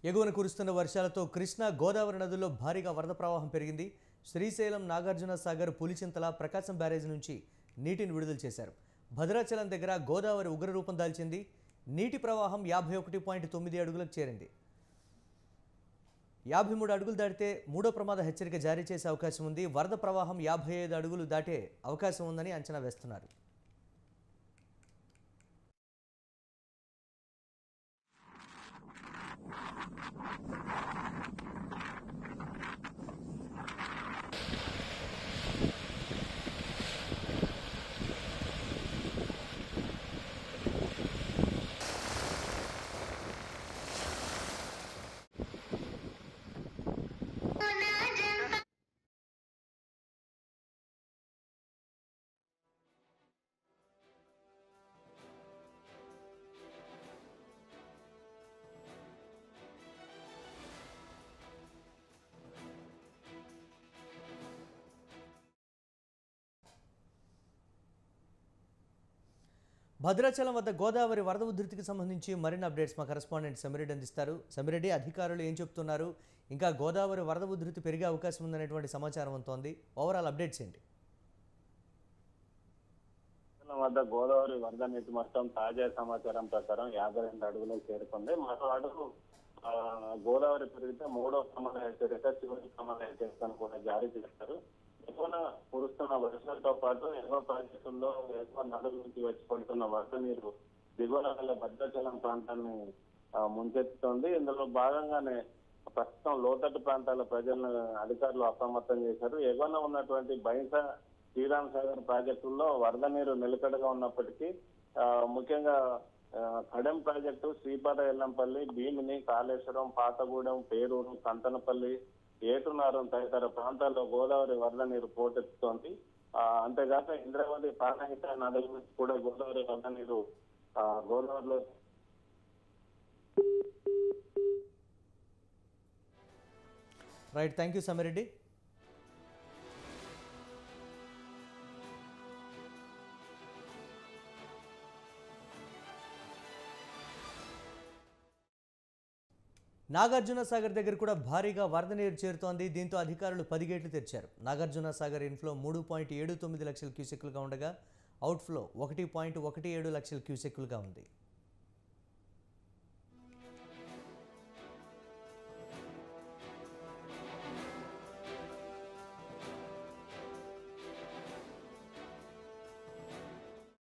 ఎగువన కురుస్తున్న వర్షాలతో కృష్ణా గోదావరి నదుల్లో భారీగా వరద ప్రవాహం పెరిగింది. శ్రీశైలం, నాగార్జున సాగర్, పులిచింతల, ప్రకాశం బ్యారేజ్ నుంచి నీటిని విడుదల చేశారు. భద్రాచలం దగ్గర గోదావరి ఉగ్రరూపం దాల్చింది. నీటి ప్రవాహం 51.9 అడుగులకు చేరింది. 53 అడుగులు దాటితే మూడో ప్రమాద హెచ్చరిక జారీ చేసే అవకాశం ఉంది. వరద ప్రవాహం 55 అడుగులు దాటే అవకాశం ఉందని అంచనా వేస్తున్నారు. భద్రాచలం వద్ద గోదావరి వరద ఉధృతికి సంబంధించి మరిన్ని అప్డేట్స్ మా కరెస్పాండెంట్ సమిరెడ్డి అందిస్తారు. సమిరెడ్డి, అధికారులు ఏం చెప్తున్నారు? ఇంకా గోదావరి వరద ఉధృతి పెరిగే అవకాశం ఉందనేటువంటి సమాచారం ఉంటుంది. ఓవరాల్ అప్డేట్స్ ఏంటి? వద్ద గోదావరి వరద నీటి మట్టం తాజా సమాచారం ప్రకారం 52 అడుగులకు చేరుకుంది. మరో అడుగు గోదావరి పెరిగితే మూడో ప్రమాద హెచ్చరిక, చివరి ప్రమాద హెచ్చరికను కూడా జారీ చేస్తారు. ఎక్కువ కురుస్తున్న వర్షాలతో పాటు ఎగువ ప్రాంతాల్లో ఎక్కువ నదుల నుంచి వచ్చి పడుతున్న వరద నీరు దిగువ నదుల భద్రాచలం ప్రాంతాన్ని ముంచెత్తుతోంది. ఇందులో భాగంగానే ప్రస్తుతం లోతట్టు ప్రాంతాల ప్రజలను అధికారులు అప్రమత్తం చేశారు. ఎగువన ఉన్నటువంటి బైంసా, శ్రీరామ్ సాగర్ ప్రాజెక్టుల్లో వరద నీరు నిలకడగా ఉన్నప్పటికీ ముఖ్యంగా కడెం ప్రాజెక్టు, శ్రీపాద ఎల్లంపల్లి, భీమిని, కాళేశ్వరం, పాతగూడెం, పేరూరు, కంతనపల్లి, ఏటునారం తదితర ప్రాంతాల్లో గోదావరి వరద నీరు పోటెత్తుతోంది. అంతేగాక ఇంద్రావతి, ప్రాణహిత నదుల నుంచి కూడా గోదావరి వరద నీరు గోదావరిలో right, thank you Samireddy. Nagarjuna Sagar దగ్గర కూడా భారీగా వరద నీరు చేరుతోంది. దీంతో అధికారులు 10 గేట్లు తెరిచారు. నాగార్జున సాగర్ ఇన్ఫ్లో 3.79 లక్షల క్యూసెక్కులుగా ఉండగా అవుట్ఫ్లో 1.17 లక్షల క్యూసెక్కులుగా ఉంది.